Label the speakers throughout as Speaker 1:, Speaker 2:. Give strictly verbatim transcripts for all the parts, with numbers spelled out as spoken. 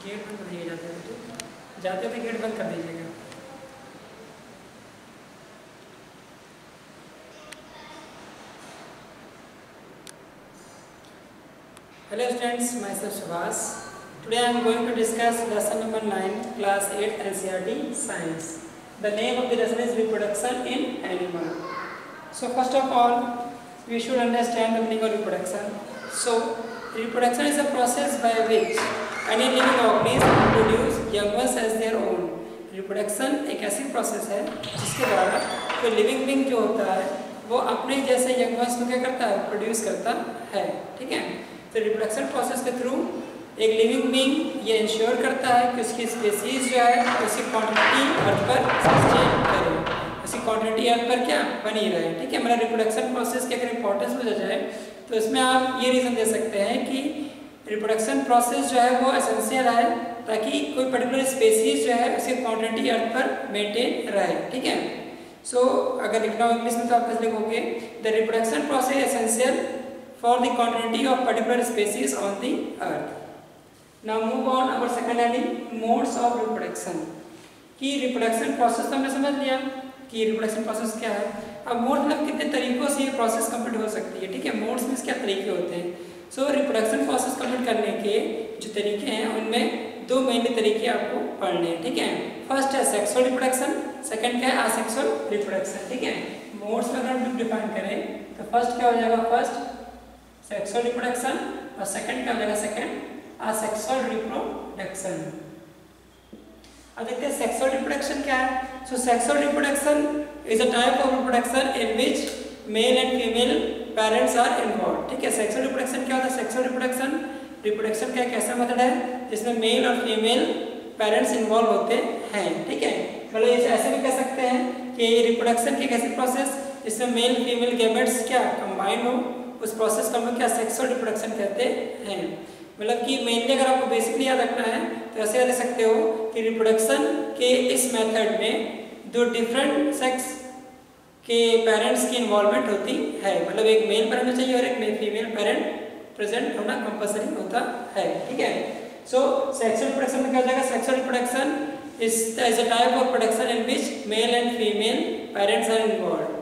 Speaker 1: Gate बंद कर दीजिएगा, जाते हो तो जाते हुए गेट बंद कर दीजिएगा। Hello students, myself Subhas. Today I am going to discuss lesson number nine, class eight N C E R T Science. The name of the lesson is reproduction in animal. So first of all, we should understand the meaning of reproduction. So reproduction is a process by which any living organism produce young ones as their own. Reproduction एक ऐसी process है जिसके द्वारा कोई living being जो होता है वो अपने जैसे यंग वंस को क्या करता है, प्रोड्यूस करता है। ठीक है, तो रिप्रोडक्शन प्रोसेस के थ्रू एक लिविंग बीइंग ये इंश्योर करता है कि उसकी स्पेसीज जो है उसकी क्वांटिटी अर्थ पर सस्टेन करे, उसकी क्वांटिटी अर्थ पर क्या बनी रहे। ठीक है, मतलब रिप्रोडक्शन प्रोसेस की अगर इंपॉर्टेंस में जाए तो इसमें आप ये रीज़न दे सकते हैं कि रिप्रोडक्शन प्रोसेस जो है वो एसेंशियल है ताकि कोई पर्टिकुलर स्पेसीज जो है उसकी क्वांटिटी अर्थ पर मेंटेन रहे। ठीक है, सो so, अगर लिखना हो इंग्लिश में तो आप कैसे लिखोगे, the reproduction process essential for the quantity of particular species on the earth. Now move on our second heading, modes of reproduction. कि रिप्रोडक्शन प्रोसेस तो हमने समझ लिया कि रिप्रोडक्शन प्रोसेस क्या है। अब मोड मतलब कितने तरीकों से ये प्रोसेस कंप्लीट हो सकती है। ठीक है, मोड्स में क्या तरीके होते हैं। सो रिप्रोडक्शन प्रोसेस कंप्लीट करने के जो तरीके हैं उनमें दो मेन तरीके आपको पढ़ने हैं। ठीक है, फर्स्ट है सेक्सुअल रिप्रोडक्शन, सेकंड क्या है असेक्सुअल रिप्रोडक्शन। ठीक है, मोड्स में अगर हम डिफाइन करें तो फर्स्ट क्या हो जाएगा, फर्स्ट सेक्सुअल रिप्रोडक्शन और सेकंड क्या हो जाएगा, सेकंड असेक्सुअल रिप्रोडक्शन। अब देखते हैं सेक्सुअल रिप्रोडक्शन क्या है। So sexual reproduction is a type of reproduction in which male and female parents are involve. ठीक है, सेक्सुअल रिप्रोडक्शन क्या होता है, सेक्सुअल रिप्रोडक्शन रिप्रोडक्शन का एक ऐसा मेथड है जिसमें मेल और फीमेल पेरेंट्स इन्वॉल्व होते हैं। ठीक है, मतलब इसे ऐसे भी कह सकते हैं कि रिप्रोडक्शन की एक ऐसी प्रोसेस जिसमें मेल फीमेल गैमेट्स क्या कंबाइन हो, उस प्रोसेस को हम लोग क्या सेक्सुअल रिप्रोडक्शन कहते हैं। मतलब कि मेनली अगर आपको बेसिकली याद रखना है तो ऐसे याद रख सकते हो कि रिप्रोडक्शन के इस मेथड में दो डिफरेंट सेक्स के पेरेंट्स की इन्वॉल्वमेंट होती है। मतलब एक मेल पेरेंट चाहिए और एक फीमेल पेरेंट प्रेजेंट होना कंपलसरी होता है। ठीक है, सो सेक्सुअल रिप्रोडक्शन में क्या हो जाएगा, sexual reproduction is is a type of production in which male and female parents are involved.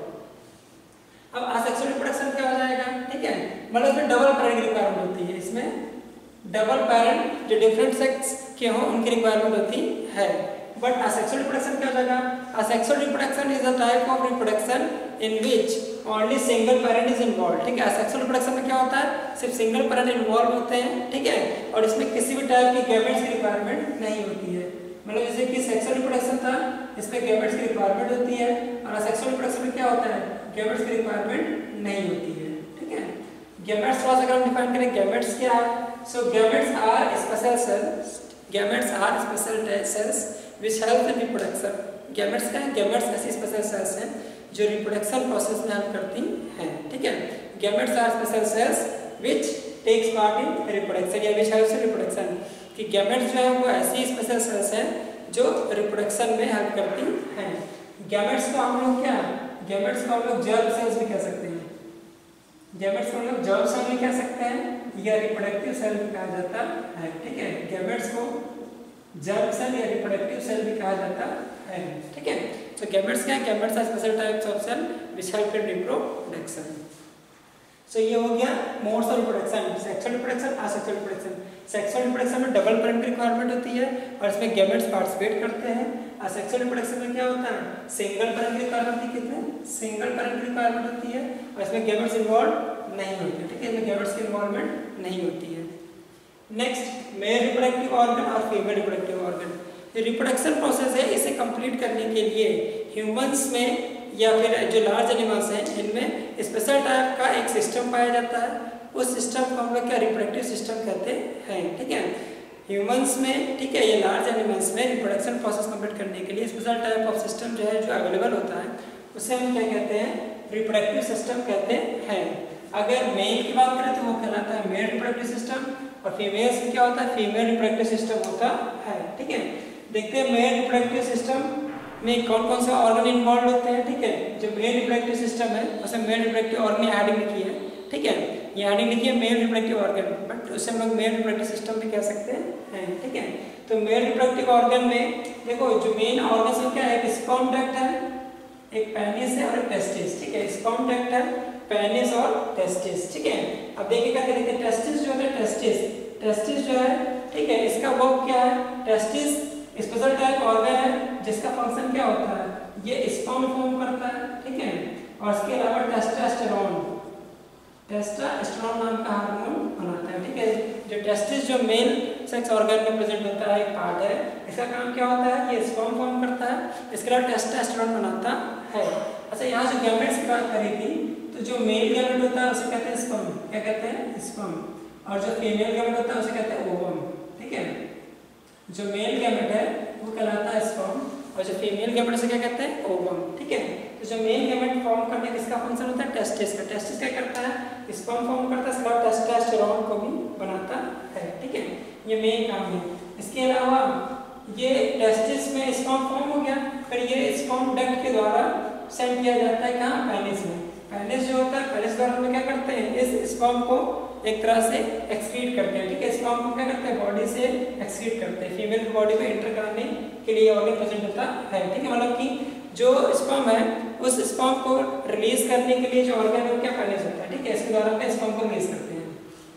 Speaker 1: अब असेक्सुअल रिप्रोडक्शन क्या हो जाएगा, ठीक है, मतलब इसमें डबल पेरेंट की रिक्वायरमेंट होती है। इसमें डबल पेरेंट जो डिफरेंट सेक्स के हों उनकी रिक्वायरमेंट होती है। बट असेक्सुअल रिप्रोडक्शन क्या हो जाएगा, asexual reproduction is a type of reproduction in which only single parent is involve. ठीक है, असेक्सुअल रिप्रोडक्शन में क्या होता है, सिर्फ सिंगल पेरेंट इन्वॉल्व होते हैं। ठीक है, और इसमें किसी भी टाइप की गैमेट्स की रिक्वायरमेंट नहीं होती है। मतलब जैसे कि सेक्सुअल रिप्रोडक्शन था इसमें गैमेट्स की रिक्वायरमेंट होती है और असेक्सुअल रिप्रोडक्शन में क्या होता है, गैमेट्स की रिक्वायरमेंट नहीं होती है। ठीक है, गैमेट्स थोड़ा सा अगर हम डिफाइन करें गैमेट्स क्या है। So gametes are special cells, gametes are special cells which help in reproduction. Gametes क्या है, गैमेट्स ऐसी स्पेशल सेल्स हैं जो रिप्रोडक्शन प्रोसेस में हेल्प करती हैं। ठीक है, gametes are special cells which takes part in reproduction या विच हेल्प्स इन रिप्रोडक्शन। कि गैमेट्स जो है वो ऐसी स्पेशल सेल्स हैं जो रिप्रोडक्शन में हेल्प करती हैं। गैमेट्स को हम लोग क्या, गैमेट्स को हम लोग जर्म सेल्स भी कह सकते हैं। गैमेट्स को हम लोग जर्म सेल भी कह सकते हैं या रिप्रोडक्टिव सेल भी कहा जाता है। ठीक है, गैमेट्स को जर्म सेल या रिप्रोडक्टिव सेल भी कहा जाता है। ठीक है, तो गैमेट्स क्या है, gametes are special types of cell which help in reproduction. So ये हो गया modes of reproduction, sexual reproduction, asexual reproduction. Sexual reproduction में डबल पेरेंट की रिक्वायरमेंट होती है और इसमें गैमेट्स पार्टिसिपेट करते हैं। असेक्सुअल रिप्रोडक्शन में क्या होता है, सिंगल पेरेंट की रिक्वायरमेंट होती है, कितने सिंगल पेरेंट की रिक्वायरमेंट होती है और इसमें गैमेट्स इन्वॉल्व नहीं होते। ठीक है, इसमें गैमेट्स की इन्वॉल्वमेंट नहीं होती है। नेक्स्ट, मेल रिप्रोडक्टिव ऑर्गन और female reproductive organ. Reproduction process है, इसे कंप्लीट करने के लिए ह्यूमंस में या फिर जो लार्ज एनिमल्स हैं इनमें स्पेशल टाइप का एक सिस्टम पाया जाता है। उस सिस्टम को हम लोग क्या रिप्रोडक्टिव सिस्टम कहते हैं। ठीक है, ह्यूमंस में, ठीक है, ये लार्ज एनिमल्स में रिप्रोडक्शन प्रोसेस कंप्लीट करने के लिए स्पेशल टाइप ऑफ सिस्टम जो है जो अवेलेबल होता है उसे हम क्या कहते हैं, रिप्रोडक्टिव सिस्टम कहते हैं। अगर मेल की बात करें तो वो कहलाता है मेल रिप्रोडक्टिव सिस्टम और फीमेल्स में क्या होता है, फीमेल रिप्रोडक्टिव सिस्टम होता है। ठीक है, देखते हैं मेल रिप्रोडक्टिव सिस्टम में कौन कौन से ऑर्गन इन्वॉल्व होते हैं। ठीक है, जो मेल रिप्रोडक्टिव सिस्टम है उसमें मेल रिप्रोडक्टिव ऑर्गन हेडिंग लिखी है। ठीक है, यहाँ नहीं लिखिए मेल रिप्रोडक्टिव ऑर्गन, बट उससे हम लोग मेल रिप्रोडक्टिव सिस्टम भी कह सकते हैं, ठीक है। तो मेल रिप्रोडक्टिव ऑर्गन में देखो जो मेन ऑर्गन क्या है, एक स्पर्म डक्ट है, एक पेनिस है और एक टेस्टिस, ठीक है। स्पर्म डक्ट है, पेनिस और टेस्टिस, ठीक है। अब देखिए क्या कहते हैं, टेस्टिस जो है टेस्टिस टेस्टिस जो है, ठीक है, इसका वर्क क्या है, टेस्टिस स्पेशल टाइप ऑर्गन है जिसका फंक्शन क्या होता है, ये स्पर्म फॉर्म करता है, ठीक है। और इसके अलावा टेस्टोस्टेरोन टेस्टोस्टेरोन नाम का हार्मोन बनाता है, ठीक है। जो टेस्टिस जो मेल सेक्स ऑर्गन में प्रेजेंट होता है, एक पार्ट है, इसका काम क्या होता है, ये स्पर्म फॉर्म करता है, इसके अलावा टेस्टोस्टेरोन बनाता है। अच्छा, यहाँ जो गैमेट्स की बात करी थी, तो जो मेल गैमेट होता है उसे कहते हैं स्पर्म, क्या कहते हैं, स्पर्म। और जो फीमेल गैमेट होता है उसे कहते हैं ओवम, ठीक है। जो मेल गैमेट है वो कहलाता है स्पर्म और जो फीमेल गैमेट से क्या कहते हैं, ओवम, ठीक है। तो जो मेल गैमेट फॉर्म करने किसका फंक्शन होता है, टेस्टिस का। टेस्टिस क्या करता है, स्पर्म फॉर्म करता है, इसके टेस्टोस्टेरोन को भी बनाता है, ठीक है। ये मेन काम है। इसके अलावा ये टेस्टिस में स्पर्म फॉर्म हो गया, फिर ये स्पर्म डक्ट के द्वारा सेंड किया जाता है कहाँ, पेनिस में। पेनिस जो होता है, पेनिस द्वारा हम क्या करते हैं, इस स्पर्म को एक तरह से एक्सक्रीट करते हैं, ठीक है। स्पर्म को क्या करते हैं, बॉडी से एक्सक्रीट करते हैं, फीमेल की बॉडी में एंटर कराने के लिए ऑर्गन प्रेजेंट होता है, ठीक है। मतलब कि जो स्पर्म है उस स्पर्म को रिलीज करने के लिए जो ऑर्गन है वो क्या, पेनिस होता है, ठीक है। इसके द्वारा अपने स्पर्म को रिलीज करते हैं।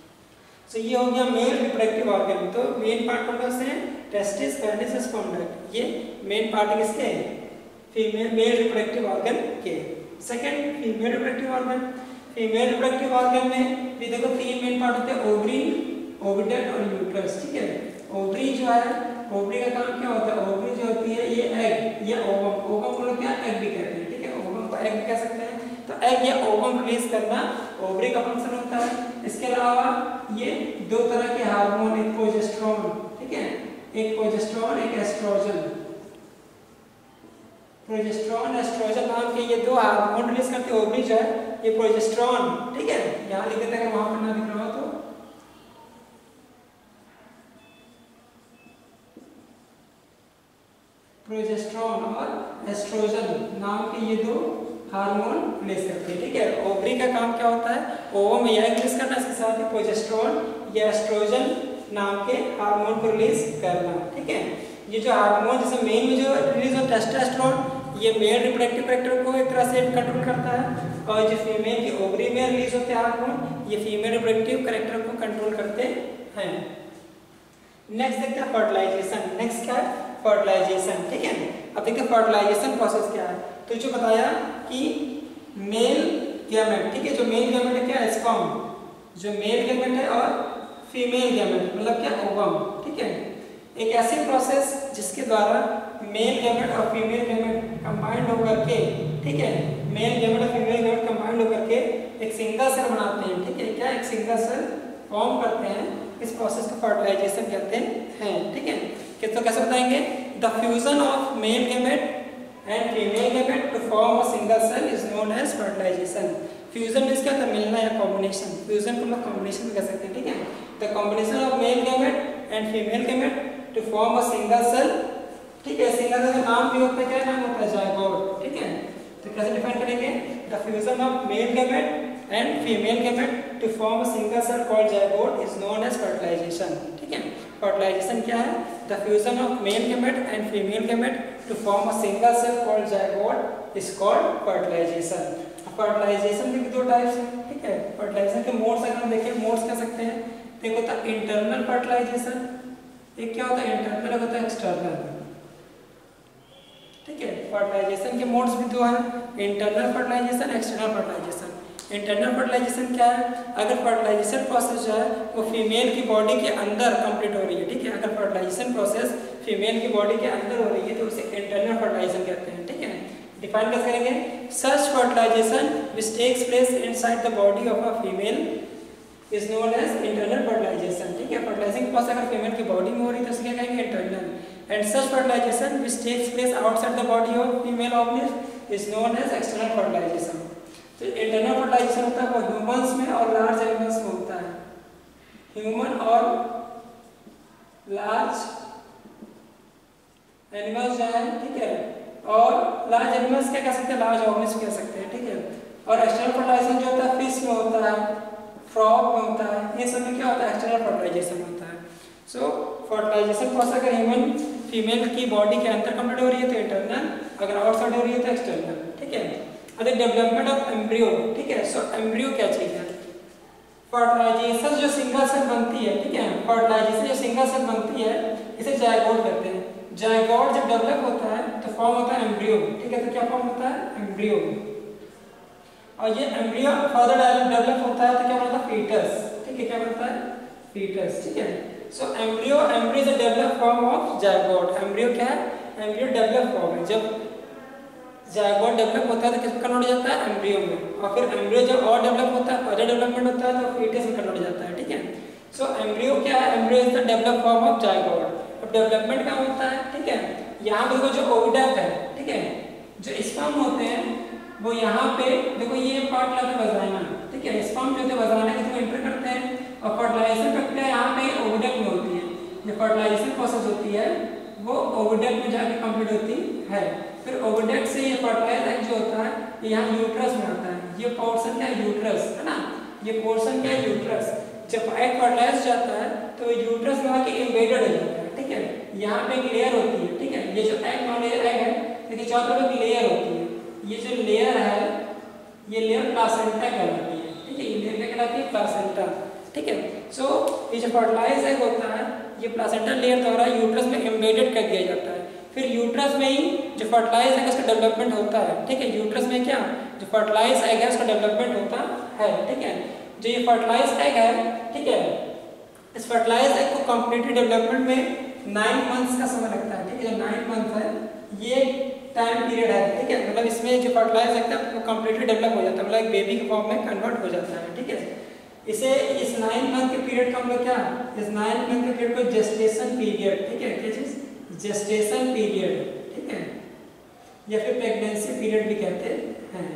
Speaker 1: तो ये हो गया मेल रिप्रोडक्टिव ऑर्गन। तो मेन पार्ट कौन से हैं, टेस्टिस, पेनिस, स्पर्म डक्ट, ये मेन पार्ट किसके हैं, फीमेल मेल रिप्रोडक्टिव ऑर्गन के। Second female reproductive organ. Female reproductive organ में भी देखो तीन मेन पार्ट होते हैं, ओवरी, ओविडक्ट और यूट्रस, ठीक है। ओवरी जो है, ओवरी का काम क्या होता है, ओवरी जो होती है ये एग या ओवम, ओवम को लोग क्या एग भी कहते हैं, ठीक है। ओवम को एग भी कह सकते हैं। तो एग या ओवम रिलीज करना ओवरी का फंक्शन होता है। इसके अलावा ये दो तरह के हार्मोन, एक प्रोजेस्टेरोन, ठीक है, एक प्रोजेस्टेरोन, एक एस्ट्रोजन। प्रोजेस्टेरोन, एस्ट्रोजन नाम के ये दो हार्मोन रिलीज करते हैं ओवरी जो है, ये प्रोजेस्टेरोन, ठीक है। यहाँ लिख देते हैं, अगर वहां पर ना दिख रहा हो तो प्रोजेस्टेरोन और एस्ट्रोजन नाम के ये दो हार्मोन रिलीज करते हैं, ठीक है। ओवरी का काम क्या होता है, ओवम या रिलीज करना, इसके साथ ही प्रोजेस्टेरोन या एस्ट्रोजन नाम के हार्मोन को रिलीज करना, ठीक है। ये जो हार्मोन जैसे मेन में जो रिलीज होता है टेस्टोस्टेरोन, ये मेल रिप्रोडक्टिव फैक्टर को एक तरह से कंट्रोल करता है, और जो फीमेल की ओवरी में रिलीज होते हैं हार्मोन, ये फीमेल रिप्रोडक्टिव कैरेक्टर को कंट्रोल करते हैं। नेक्स्ट देखते हैं फर्टिलाइजेशन। नेक्स्ट क्या है, फर्टिलाइजेशन, ठीक है। अब देखते हैं फर्टिलाइजेशन प्रोसेस क्या है। तो जो बताया कि मेल गैमेट, ठीक है, जो मेल गैमेट है क्या है, स्पर्म, जो मेल गैमेट है, और फीमेल गैमेट मतलब क्या, ओवम, ठीक है। एक ऐसी प्रोसेस जिसके द्वारा मेल गैमेट और फीमेल गैमेट कंबाइंड होकर के, ठीक है, मेल गैमेट और फीमेल गैमेट कंबाइंड होकर के एक सिंगल सेल बनाते हैं, ठीक है। क्या, एक सिंगल सेल फॉर्म करते हैं, इस प्रोसेस को फर्टिलाइजेशन कहते हैं, ठीक है। तो कैसे बताएंगे, the fusion of male gamete and female gamete to form a single cell is known as fertilisation. Fusion means क्या था, मिलना या कॉम्बिनेशन। फ्यूजन को हम कॉम्बिनेशन भी कह सकते हैं, ठीक है। The combination of male gamete and female gamete to form a single cell, ठीक है। सिंगल सेल का नाम भी होता है, क्या नाम होता है, जायगोट, ठीक है। तो कैसे डिफाइन करेंगे, the fusion of male gamete and female gamete to form a single cell called zygote is known as fertilisation, ठीक है। फर्टिलाइजेशन क्या है, the fusion of male gamete and female gamete to form a single cell called zygote is called fertilisation. Fertilisation के भी दो types हैं, ठीक है। फर्टिलाइजेशन के मोड्स अगर हम देखें, मोड्स कह सकते हैं, एक होता है इंटरनल फर्टिलाइजेशन, एक क्या होता है इंटरनल, एक होता है एक्सटर्नल, ठीक है। फर्टिलाइजेशन के मोड्स भी दो हैं, internal fertilisation, external fertilisation. Internal fertilisation क्या है, अगर फर्टिलाइजेशन प्रोसेस जो है वो फीमेल की बॉडी के अंदर कंप्लीट हो रही है, ठीक है। अगर फर्टिलाइजेशन प्रोसेस फीमेल की बॉडी के अंदर हो रही है तो उसे इंटरनल फर्टिलाइजेशन कहते हैं, ठीक है। डिफाइन कैसे करेंगे, such fertilisation which takes place inside the body of a female is known as internal fertilisation, ठीक है। फर्टिलाइजिंग प्रोसेस अगर फीमेल की बॉडी में हो रही है तो उसे क्या कहेंगे, internal. And such fertilisation which takes place outside the body of female organism is known as external fertilisation. तो इंटरनल फर्टिलाइजेशन होता है वो ह्यूमंस में और लार्ज एनिमल्स में होता है, ह्यूमन और लार्ज एनिमल्स जो है, ठीक है। और लार्ज एनिमल्स क्या कह सकते हैं, लार्ज ऑर्गेनिज्म कह सकते हैं, ठीक है। और एक्सटर्नल फर्टिलाइजेशन जो होता है फिश में होता है, फ्रॉग में होता है, ये सब में क्या होता है एक्सटर्नल फर्टिलाइजेशन होता है। सो फर्टिलाइजेशन प्रोसेस अगर ह्यूमन फीमेल की बॉडी के अंदर कंप्लीट हो रही है तो इंटरनल, अगर आउटसाइड हो रही है तो एक्सटर्नल, ठीक है। अगर डेवलपमेंट ऑफ एम्ब्रियो, ठीक है। सो एम्ब्रियो क्या चीज है? फर्टिलाइजेशन जो सिंगल सेल बनती है, ठीक है, फर्टिलाइजेशन जो सिंगल सेल बनती है इसे जायगोट कहते हैं। जायगोट जब डेवलप होता है तो फॉर्म होता है एम्ब्रियो, ठीक है। तो क्या फॉर्म होता है? एम्ब्रियो। और ये एम्ब्रियो फर्दर डेवलप होता है तो क्या बनता है? फीटस, ठीक है। क्या बनता है? फीटस, ठीक है। So embryo embryo is a develop form of zygote. Embryo क्या है? एम्ब्रियो डेवलप फॉर्म है। जब जायगोट डेवलप होता है तो किसमें कन्वर्ट हो जाता है? एम्ब्रियो में। और फिर एम्ब्रियो जब और डेवलप होता है, फर्दर डेवलपमेंट होता है तो फीटस में कन्वर्ट हो जाता है, ठीक है। सो एम्ब्रियो क्या है? Embryo is the develop form of zygote. अब डेवलपमेंट क्या होता है, ठीक है। यहाँ देखो जो ओविडक्ट है, ठीक है, जो स्पर्म होते हैं वो यहाँ पे देखो ये पार्ट लगता है वजाइना, ठीक है। स्पर्म जो होते हैं वजाइना के थ्रू एंटर करते हैं और फर्टिलाइजेशन प्रक्रिया यहाँ पे ओविडक्ट में होती है। जो फर्टिलाइजेशन प्रोसेस होती है वो ओविडक्ट में जाके कंप्लीट होती है। फिर ओविडक्ट से ये फर्टिलाइज एग जो होता है ये यहाँ यूट्रस में आता है। ये पोर्शन क्या है? यूट्रस, है ना। ये पोर्शन क्या है? यूट्रस। जब एग फर्टिलाइज जाता है तो यूट्रस में आके एम्बेडेड हो जाता है, ठीक है। यहाँ पे एक लेयर होती है, ठीक है। ये जो एग मान लीजिए एग है, देखिए चारों तरफ एक लेयर होती है। ये जो लेयर है ये लेयर प्लासेंटा कहलाती है, ठीक है। ये लेयर क्या कहलाती है? प्लासेंटा, ठीक है। सो ये जो फर्टिलाइज एग होता है ये प्लासेंटा लेयर द्वारा यूट्रस में एम्बेडेड कर दिया जाता है। फिर यूट्रस में ही जो फर्टिलाइज एग उसका डेवलपमेंट होता है, ठीक है। यूट्रस में क्या जो फर्टिलाइज एग है उसका डेवलपमेंट होता है, ठीक है। जो ये फर्टिलाइज एग है, ठीक है, इस फर्टिलाइज एग को कंप्लीटली डेवलपमेंट में नाइन मंथ्स का समय लगता है, ठीक है। जो नाइन मंथ है ये टाइम पीरियड है, ठीक है। मतलब इसमें जो फर्टिलाइज एग है वो कंप्लीटली डेवलप हो जाता है, मतलब एक बेबी के फॉर्म में कन्वर्ट हो जाता है, ठीक है। इसे इस नाइन मंथ के पीरियड का हम लोग क्या इस नाइन मंथ के पीरियड को जेस्टेशन पीरियड, ठीक है। क्या चीज? जेस्टेशन पीरियड, ठीक है, या फिर प्रेगनेंसी पीरियड भी कहते हैं,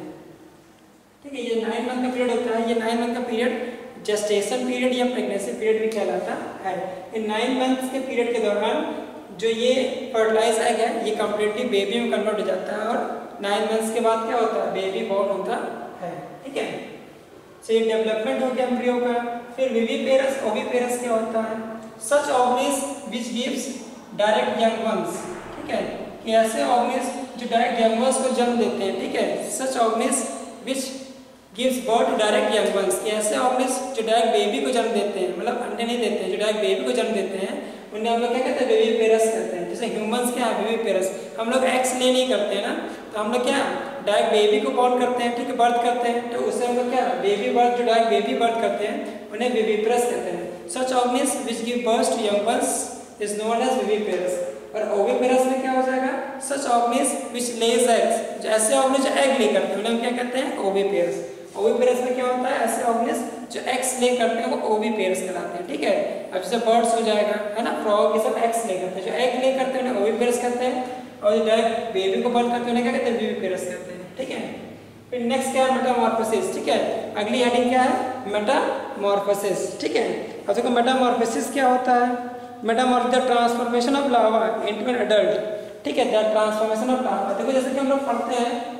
Speaker 1: ठीक है। ये नाइन मंथ का पीरियड होता है। ये नाइन मंथ का पीरियड जेस्टेशन पीरियड या प्रेगनेंसी पीरियड भी कहलाता है। इन नाइन मंथ्स के पीरियड के दौरान जो ये फर्टिलाइज एग है ये कंप्लीटली बेबी में कन्वर्ट हो जाता है और नाइन मंथ्स के बाद क्या होता है? बेबी बॉर्न होता है, ठीक है। सो ये डेवलपमेंट हो गया एम्ब्रियो का। फिर विविपेरस, ओविपेरस क्या होता है? Such organism which gives direct young ones, ठीक है। कि ऐसे ऑर्गेनिज्म जो डायरेक्ट यंग वंस को जन्म देते हैं, ठीक है। Such organism which gives birth direct young ones, कि ऐसे ऑर्गेनिज्म जो डायरेक्ट बेबी को जन्म देते हैं, मतलब अंडे नहीं देते हैं, जो डायरेक्ट बेबी को जन्म देते हैं उन्हें हम लोग क्या कहते हैं? विविपेरस कहते हैं। जैसे ह्यूमंस क्या है? विविपेरस। हम लोग एक्स ले नहीं करते हैं ना, तो हम लोग क्या डायरेक्ट बेबी को बॉर्न करते हैं, ठीक है, बर्थ करते हैं, तो उससे हम लोग क्या बेबी बर्थ जो डायरेक्ट बेबी बर्थ करते हैं उन्हें विविपेरस कहते हैं। Such organism which give birth to young ones is known as viviparous. और ओविपेरस में क्या हो जाएगा? Such organism which lays eggs, जो ऐसे ऑर्गेनिज्म जो एग ले करते हैं उन्हें हम क्या कहते हैं? ओविपेरस। ओविपेरस में क्या होता है? ऐसे ऑर्गेनिज्म जो एक्स ले करते हैं वो ओविपेरस कहलाते हैं, ठीक है। अब जैसे बर्ड्स हो जाएगा, है ना, फ्रॉग, ये सब एक्स ले करते हैं। जो एग ले करते हैं उन्हें ओविपेरस कहते हैं और जो डायरेक्ट बेबी को बर्थ करते हैं उन्हें क्या कहते हैं? विविपेरस कहते हैं, ठीक है। फिर नेक्स्ट क्या है? मेटामॉर्फोसिस, ठीक है। अगली हेडिंग क्या है? मेटामॉर्फोसिस, ठीक है। अब देखो मेटामॉर्फोसिस क्या होता है? Metamorphosis the transformation of larva into an adult, ठीक है। द ट्रांसफॉर्मेशन ऑफ लार्वा, देखो जैसे कि हम लोग पढ़ते हैं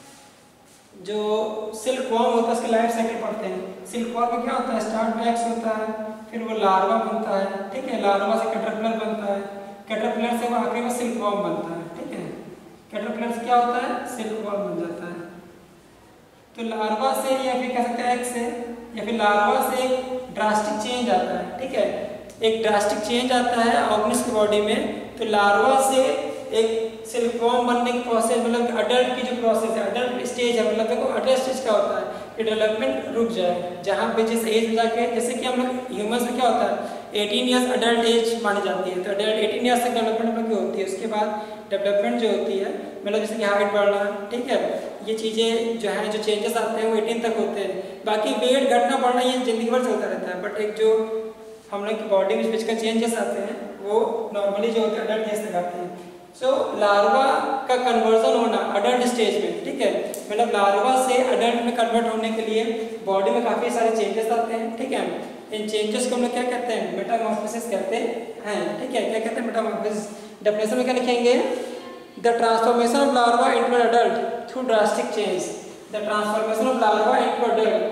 Speaker 1: जो सिल्क वॉर्म होता है उसके लाइफ साइकिल पढ़ते हैं। सिल्क वॉर्म में क्या होता है? स्टार्ट में एक्स होता है, फिर वो लार्वा बनता है, ठीक है। लार्वा से कैटरपिलर बनता है, कैटरपिलर से वो आखिरी में सिल्क वॉर्म बनता है, ठीक है। कैटरपिलर से क्या होता है? सिल्क वॉर्म बन जाता है। तो लार्वा से या फिर कह सकते हैं एक्स से या फिर लार्वा से एक ड्रास्टिक चेंज आता है, ठीक है। एक ड्रास्टिक चेंज आता है ऑर्गेनिज्म की बॉडी में। तो लार्वा से एक सिल्कवॉर्म बनने की प्रोसेस, मतलब अडल्ट की जो प्रोसेस है, अडल्ट स्टेज है, मतलब देखो अडल्ट स्टेज क्या होता है कि डेवलपमेंट रुक जाए, जहाँ पे जिस एज में जाके, जैसे कि हम लोग ह्यूमंस में क्या होता है अठारह इयर्स अडल्ट एज मानी जाती है, तो अडल्ट अठारह इयर्स तक डेवलपमेंट में होती है। उसके बाद डेवलपमेंट जो होती है, मतलब जैसे कि हाइट बढ़ना, ठीक है, ये चीज़ें जो हैं, जो चेंजेस आते हैं वो अठारह तक होते हैं। बाकी वेट घटना बढ़ना ये जिंदगी भर चलता रहता है, बट एक जो हम लोग की बॉडी में फिजिकल चेंजेस आते हैं वो नॉर्मली जो होते हैं अडल्ट एज तक आते हैं। सो so, लार्वा का कन्वर्जन होना अडल्ट स्टेज में, ठीक है, मतलब लार्वा से अडल्ट में कन्वर्ट होने के लिए बॉडी में काफ़ी सारे चेंजेस आते हैं, ठीक है। इन चेंजेस को हम लोग क्या कहते हैं? मेटामॉर्फोसिस कहते हैं, ठीक है। क्या कहते हैं? मेटामॉर्फोसिस। डेफिनेशन में क्या लिखेंगे? The transformation of larva into an adult through drastic change. The transformation of larva into adult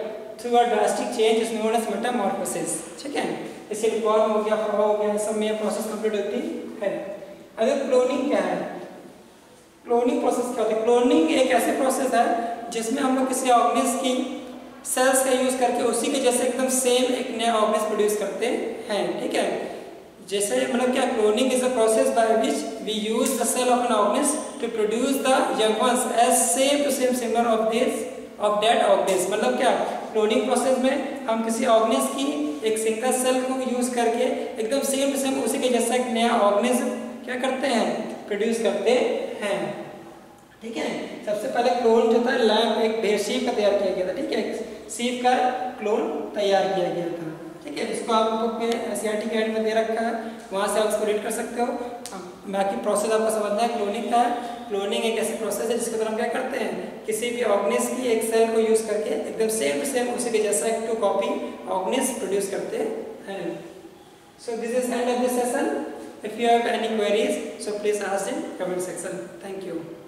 Speaker 1: through a drastic change is known as metamorphosis. ठीक है, इसीलिए फॉर्म हो गया, फ्लावर हो गया, सब में यह प्रोसेस कंप्लीट होती है। अगर क्लोनिंग क्या है, क्लोनिंग प्रोसेस क्या होता है? क्लोनिंग एक ऐसे प्रोसेस है जिसमें हम लोग किसी ऑर्गेनिज्म की सेल्स का यूज करके उसी के जैसे एकदम सेम एक नया ऑर्गेनिज्म प्रोड्यूस करते हैं। ठीक है, जैसे मतलब क्या, cloning is a process by which we use the cell of an organism to produce the young ones as same to same similar of this of that organism. मतलब क्या, क्लोनिंग प्रोसेस में हम किसी ऑर्गेनिज्म की एक single cell को use करके एकदम सेम टू सेम उसी के जैसा एक नया ऑर्गेनिज्म क्या करते हैं, प्रोड्यूस करते हैं। ठीक है, सबसे पहले क्लोन जो था लैम्प एक ढेर शीप का तैयार किया गया था। ठीक है, शीप का क्लोन तैयार किया गया था। ठीक है, इसको आप बुक में एनसीईआरटी गाइड में दे रखा है, वहाँ से आप उसको रीड कर सकते हो। बाकी प्रोसेस आपको समझना है क्लोनिंग का। क्लोनिंग एक ऐसी प्रोसेस है जिसके द्वारा हम क्या करते हैं, किसी भी ऑर्गेनिज्म की एक सेल को यूज करके एकदम सेम टू सेम उसी के जैसा एक टू कॉपी ऑर्गेनिज्म प्रोड्यूस करते हैं। So this is end of this session. If you have any queries, so please ask in comment section. Thank you.